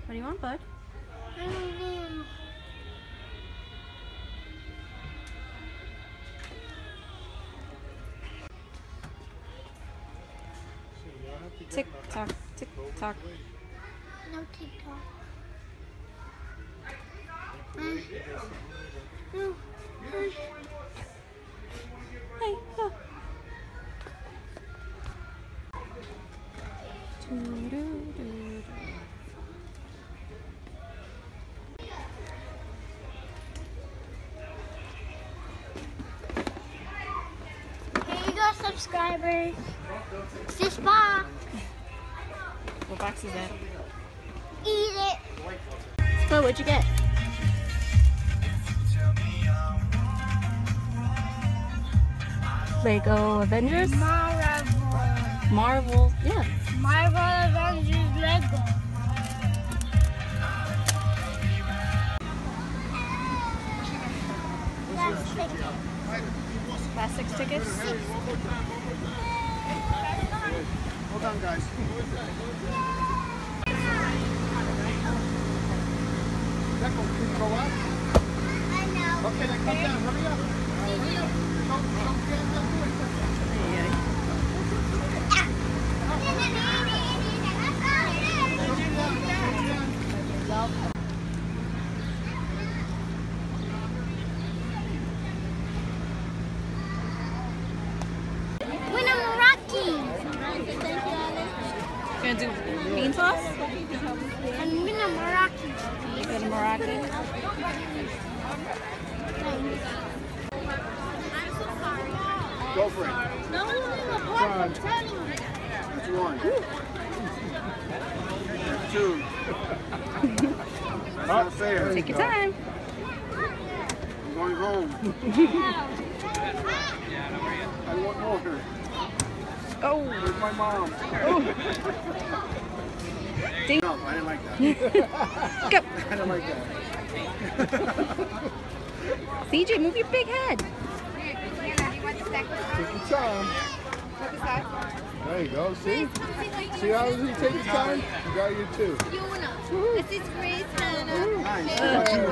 What do you want, bud? I don't know. Tick tock, tick tock. No TikTok. Hey, go. Doo-doo-doo-doo. Here you go, subscribers. It's this box. What box is that? Eat it. Oh, what'd you get? Lego Avengers? Marvel, yeah. Marvel Avengers Lego. Plastic tickets? Hold on, guys. Can you go up? I know. Okay, then come down. Hurry up. Hurry up. Don't get When I'm Rocky. You gonna do bean sauce? I'm gonna Rocky. You go to Moroccan? Go for it. No, I'm telling you. That's one. Two. That's not fair. Take your time. I'm going home. I want more. Oh. Where's my mom? Ding. No, I didn't like that. Go. I didn't like that. CJ, move your big head. Take your time. There you go. See? See how you take your time? You got your two. This is Grace Hannah. Nice.